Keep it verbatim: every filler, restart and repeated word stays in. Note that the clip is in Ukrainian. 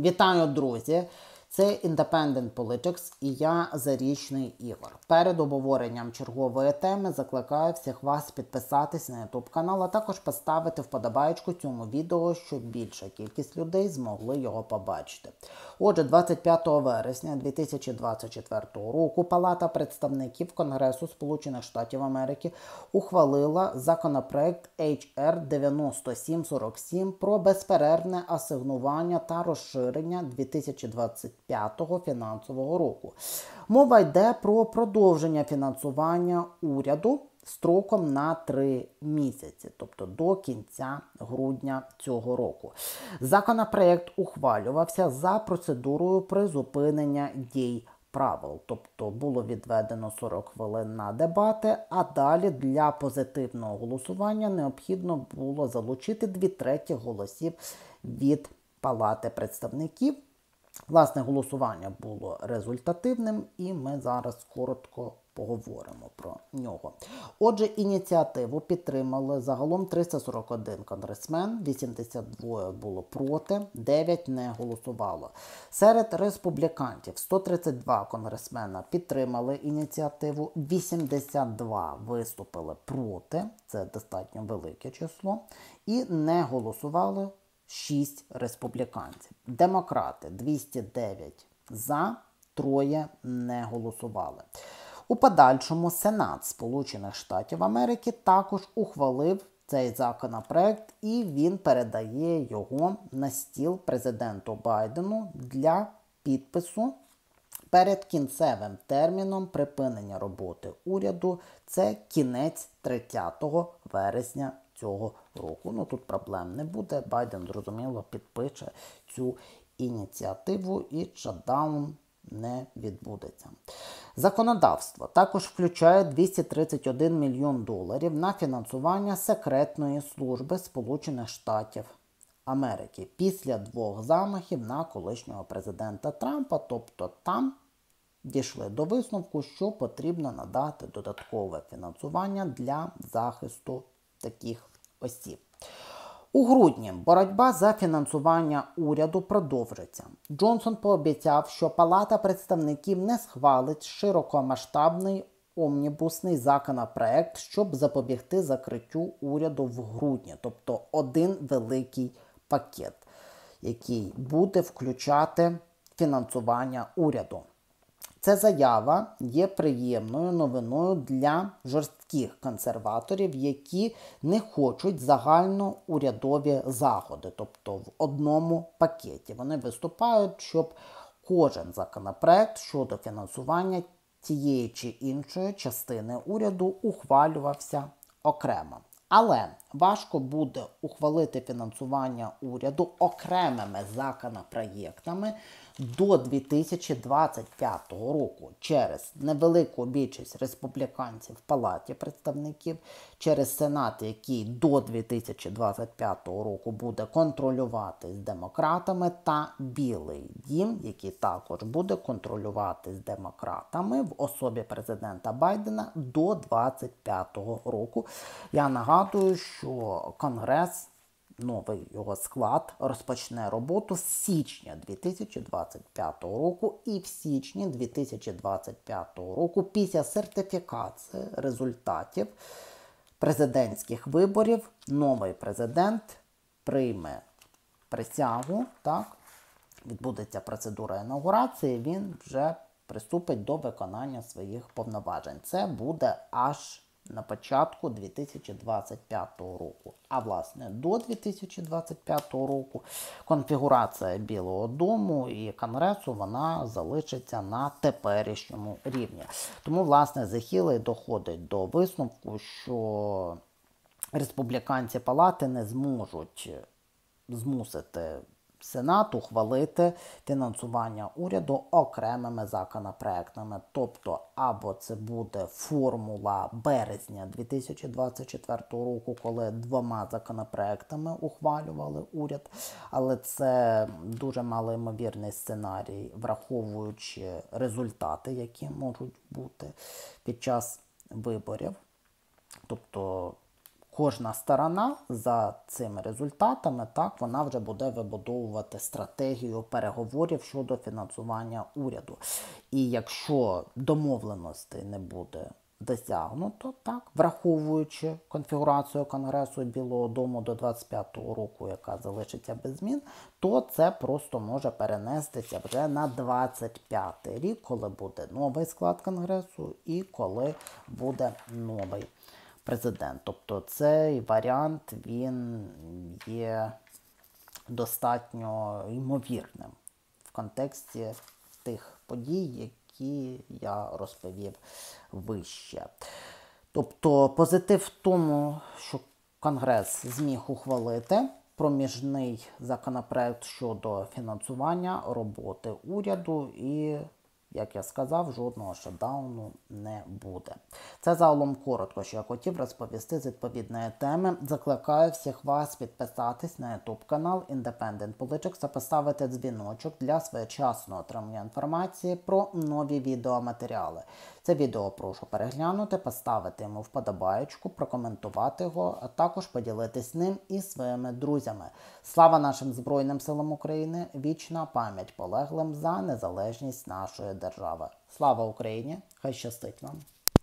Вітаю, друзі! Це Independent Politics і я Зарічний Ігор. Перед обговоренням чергової теми закликаю всіх вас підписатись на YouTube канал, а також поставити вподобайку цьому відео, щоб більша кількість людей змогли його побачити. Отже, двадцять п'ятого вересня дві тисячі двадцять четвертого року Палата представників Конгресу Сполучених Штатів Америки ухвалила законопроект Ейч Ар дев'яносто сім сорок сім про безперервне асигнування та розширення дві тисячі двадцять п'ятого фінансового року. Мова йде про продовження фінансування уряду строком на три місяці, тобто до кінця грудня цього року. Законопроект ухвалювався за процедурою призупинення дій правил, тобто було відведено сорок хвилин на дебати, а далі для позитивного голосування необхідно було залучити дві треті голосів від Палати представників. Власне, голосування було результативним, і ми зараз коротко поговоримо про нього. Отже, ініціативу підтримали загалом триста сорок один конгресмен, вісімдесят два було проти, дев'ять не голосувало. Серед республіканців сто тридцять два конгресмена підтримали ініціативу, вісімдесят два виступили проти, це достатньо велике число, і не голосували шість республіканців. Демократи двісті дев'ять за, троє не голосували. У подальшому Сенат Сполучених Штатів Америки також ухвалив цей законопроект, і він передає його на стіл президенту Байдену для підпису перед кінцевим терміном припинення роботи уряду. Це кінець тридцятого вересня цього року. Ну, тут проблем не буде. Байден, зрозуміло, підпише цю ініціативу і шатдаун не відбудеться. Законодавство також включає двісті тридцять один мільйон доларів на фінансування секретної служби Сполучених Штатів Америки після двох замахів на колишнього президента Трампа. Тобто там дійшли до висновку, що потрібно надати додаткове фінансування для захисту таких осіб. У грудні боротьба за фінансування уряду продовжиться. Джонсон пообіцяв, що Палата представників не схвалить широкомасштабний омнібусний законопроект, щоб запобігти закриттю уряду в грудні. Тобто один великий пакет, який буде включати фінансування уряду. Ця заява є приємною новиною для жорстких консерваторів, які не хочуть загальноурядові заходи, тобто в одному пакеті. Вони виступають, щоб кожен законопроект щодо фінансування тієї чи іншої частини уряду ухвалювався окремо. Але важко буде ухвалити фінансування уряду окремими законопроєктами до дві тисячі двадцять п'ятого року через невелику більшість республіканців в Палаті представників, через Сенат, який до дві тисячі двадцять п'ятого року буде контролюватись демократами, та Білий дім, який також буде контролюватись демократами в особі президента Байдена до двадцять п'ятого року. Я нагадую, що Конгрес, новий його склад, розпочне роботу з січня дві тисячі двадцять п'ятого року, і в січні дві тисячі двадцять п'ятого року після сертифікації результатів президентських виборів новий президент прийме присягу, так, відбудеться процедура інаугурації, він вже приступить до виконання своїх повноважень. Це буде аж на початку дві тисячі двадцять п'ятого року. А власне до дві тисячі двадцять п'ятого року конфігурація Білого дому і Конгресу, вона залишиться на теперішньому рівні. Тому, власне, The Hill доходить до висновку, що республіканці Палати не зможуть змусити Сенат ухвалити фінансування уряду окремими законопроектами. Тобто, або це буде формула березня дві тисячі двадцять четвертого року, коли двома законопроектами ухвалювали уряд, але це дуже малоймовірний сценарій, враховуючи результати, які можуть бути під час виборів. Тобто, кожна сторона за цими результатами, так, вона вже буде вибудовувати стратегію переговорів щодо фінансування уряду. І якщо домовленостей не буде досягнуто, так, враховуючи конфігурацію Конгресу і Білого дому до двадцять п'ятого року, яка залишиться без змін, то це просто може перенестися вже на двадцять п'ятий рік, коли буде новий склад Конгресу і коли буде новий президент. Тобто цей варіант, він є достатньо ймовірним в контексті тих подій, які я розповів вище. Тобто позитив в тому, що Конгрес зміг ухвалити проміжний законопроект щодо фінансування роботи уряду і, як я сказав, жодного шатдауну не буде. Це загалом коротко, що я хотів розповісти з відповідної теми. Закликаю всіх вас підписатись на YouTube канал Independent Politics та поставити дзвіночок для своєчасного отримання інформації про нові відеоматеріали. Це відео прошу переглянути, поставити йому вподобаєчку, прокоментувати його, а також поділитись ним із своїми друзями. Слава нашим Збройним силам України! Вічна пам'ять полеглим за незалежність нашої держави. Слава Україні! Хай щастить вам!